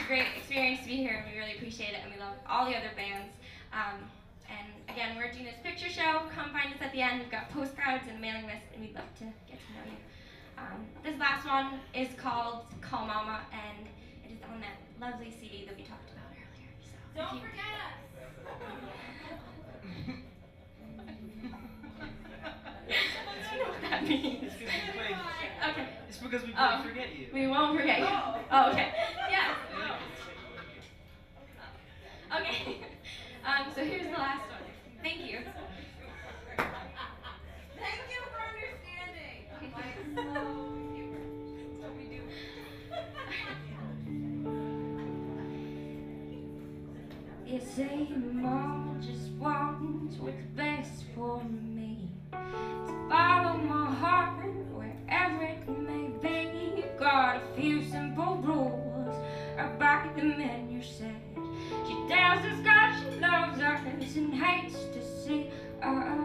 a great experience to be here, and we really appreciate it, and we love all the other bands. And again, we're doing this picture show. Come find us at the end. We've got postcards and a mailing list, and we'd love to get to know you. This last one is called Call Mama, and it is on that lovely CD that we talked about earlier. So don't forget us! Do you know what that means? Okay. It's because we won't forget you. We won't forget you. Oh, okay. Yeah. Okay. So here's the last one. Thank you. Thank you for understanding. That's what we do. You say mom just wants what's best for me, to follow my heart wherever it may be. You got a few simple rules about the men you said. She tells us God she loves us and hates to see us